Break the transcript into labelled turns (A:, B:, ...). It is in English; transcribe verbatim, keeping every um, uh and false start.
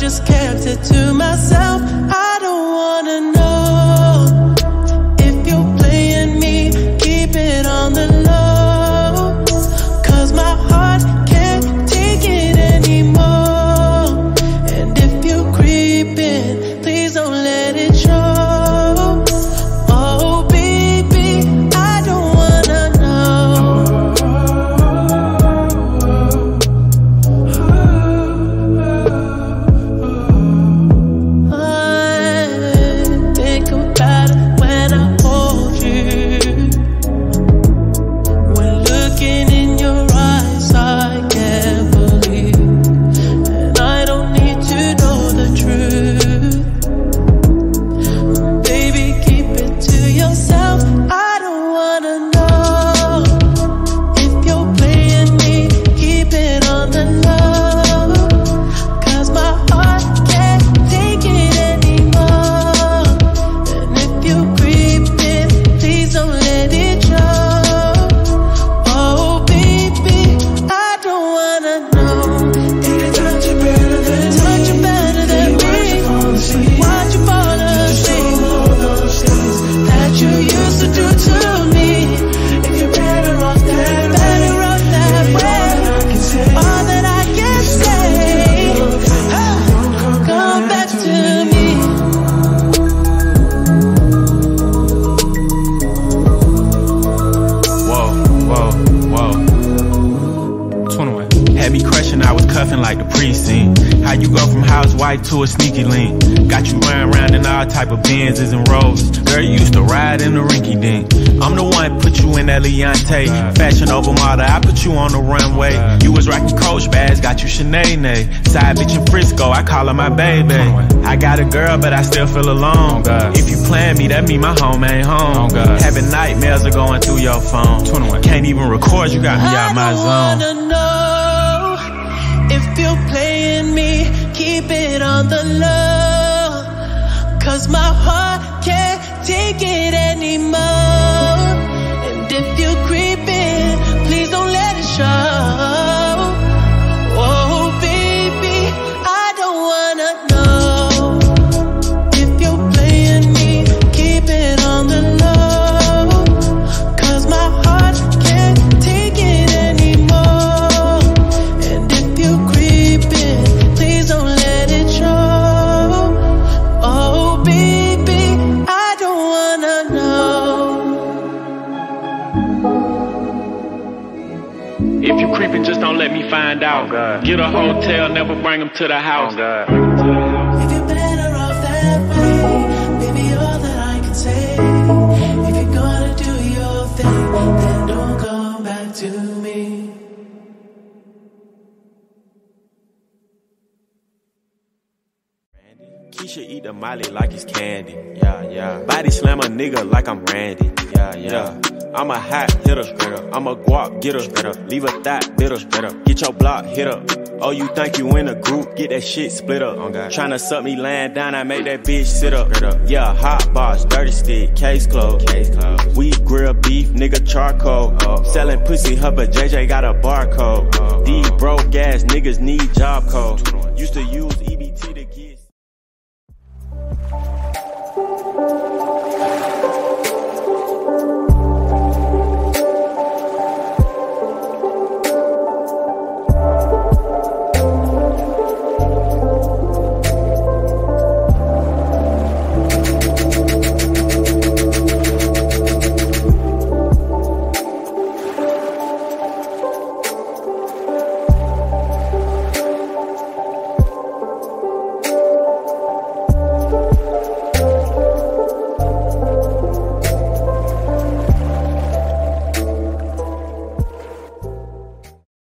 A: just kept it to myself. I don't wanna know if you're playing me. Keep it on the low, cause my heart can't take it anymore. And if you're creeping, please don't let it show. Oh baby, I don't wanna know. I think about it when I hold you. When looking in your eyes, I can't believe. And I don't need to know the truth. Baby, keep it to yourself. I don't wanna know if you're playing me. Keep it on the low, cause my heart can't take it anymore. And if you're creeping, please don't let it show. Oh baby, I don't wanna know. If you touch it better than me, touch it better than me, watch you fall asleep, that you used to do to me. If you're better off that way, better off that way, all that I can say, ah, come back to me.
B: Whoa, whoa, whoa. twenty-one. Had me crushing, I was cuffing like the precinct. How you go from housewife to a sneaky link? Got you running around in all type of Benzes and Rolls. Girl, you used to ride in the rinky dink. I'm the one put you in that Leontay. Fashion over model, I put you on the runway. You was rocking Coach bags, got you Sinead. Side bitch in Frisco, I call her my baby. I got a girl, but I still feel alone. If you plan me, that mean my home ain't home. Having nightmares are going through your phone. Can't even record, you got me out my zone.
A: I wanna know if you're playing me. Keep it on the low, cause my heart can't take it anymore. And if you're creeping, please don't let it show. Oh baby, I don't wanna know if you're playing me. Keep it on the low, cause my heart can't take it anymore. And if you're creeping, please don't let it show. Oh baby, I don't wanna know.
B: If you creeping, just don't let me find out. Get a hotel, never bring them to the house.
A: If you're better off that way, baby, all that I can say. If you're gonna do your thing, then don't come back to me.
C: Keisha eat the molly like it's candy. Yeah, yeah. Body slam a nigga like I'm Randy. Yeah, yeah. I'm a hot hitter. I'm a guap getter. Leave a thought bitter. Get your block hit up. Oh, you think you in a group? Get that shit split up. Tryna suck me laying down, I make that bitch sit up. Yeah, hot box, dirty stick, case closed. We grill beef, nigga charcoal. Selling pussy, her but J J got a barcode. These broke ass niggas need job code. Used to use E B T to get